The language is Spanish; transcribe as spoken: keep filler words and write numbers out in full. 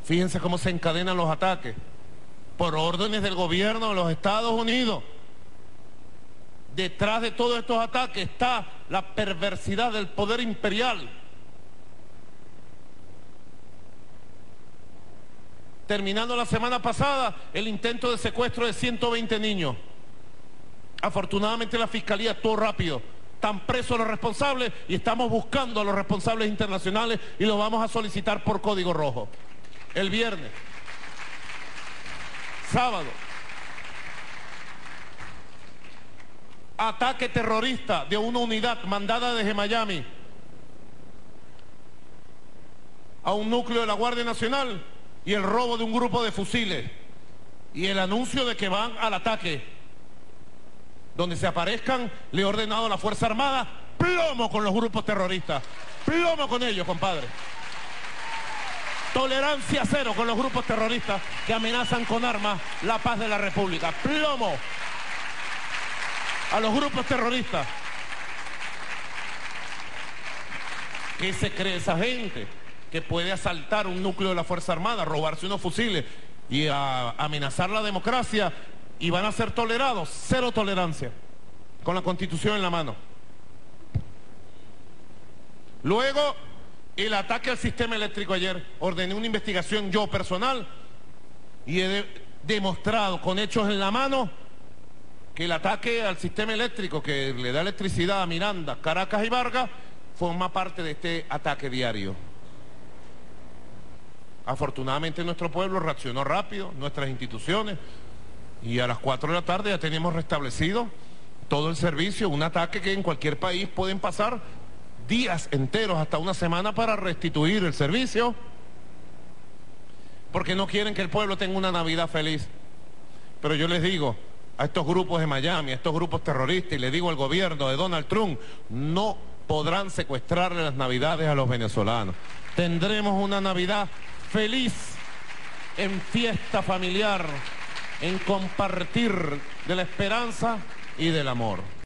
Fíjense cómo se encadenan los ataques, por órdenes del gobierno de los Estados Unidos. Detrás de todos estos ataques está la perversidad del poder imperial. Terminando la semana pasada, el intento de secuestro de ciento veinte niños. Afortunadamente la Fiscalía actuó rápido. Están presos los responsables y estamos buscando a los responsables internacionales y los vamos a solicitar por código rojo. El viernes, sábado, ataque terrorista de una unidad mandada desde Miami a un núcleo de la Guardia Nacional y el robo de un grupo de fusiles y el anuncio de que van al ataque. Donde se aparezcan, le he ordenado a la Fuerza Armada plomo con los grupos terroristas, plomo con ellos, compadre. Tolerancia cero con los grupos terroristas que amenazan con armas la paz de la República. Plomo a los grupos terroristas. ¿Qué se cree esa gente? Que puede asaltar un núcleo de la Fuerza Armada, robarse unos fusiles y a amenazar la democracia y van a ser tolerados. Cero tolerancia, con la Constitución en la mano. Luego, el ataque al sistema eléctrico ayer. Ordené una investigación yo personal y he de demostrado con hechos en la mano que el ataque al sistema eléctrico que le da electricidad a Miranda, Caracas y Vargas forma parte de este ataque diario. Afortunadamente nuestro pueblo reaccionó rápido, nuestras instituciones, y a las cuatro de la tarde ya teníamos restablecido todo el servicio. Un ataque que en cualquier país pueden pasar días enteros, hasta una semana, para restituir el servicio, porque no quieren que el pueblo tenga una Navidad feliz. Pero yo les digo a estos grupos de Miami, a estos grupos terroristas, y les digo al gobierno de Donald Trump, no podrán secuestrarle las Navidades a los venezolanos. Tendremos una Navidad feliz, en fiesta familiar, en compartir de la esperanza y del amor.